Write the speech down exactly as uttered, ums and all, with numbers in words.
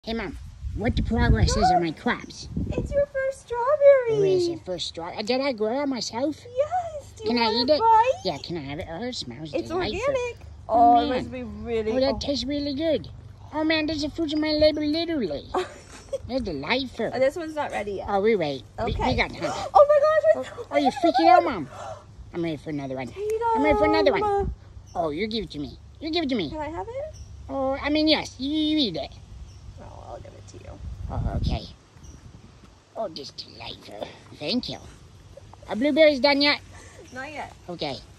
Hey, Mom, what the progress is on my crops? It's your first strawberry. Where is it first strawberry? Did I grow it myself? Yes. Do you can I want eat a it? bite? Yeah, can I have it? Oh, it smells It's delightful. organic. Oh, Oh, it man. must be really Oh, that oh. tastes really good. Oh, man, there's a fruit on my label, literally. They're delightful. Oh, this one's not ready yet. Oh, we wait. Okay. We, we got time. Oh, my gosh. Oh, oh, you're freaking out, Mom. I'm ready for another one. Tatum. I'm ready for another one. Oh, you give it to me. You give it to me. Can I have it? Oh, I mean, yes. You, you eat it. Oh, I'll give it to you. Oh, okay. Oh, just delightful. Thank you. Are blueberries done yet? Not yet. Okay.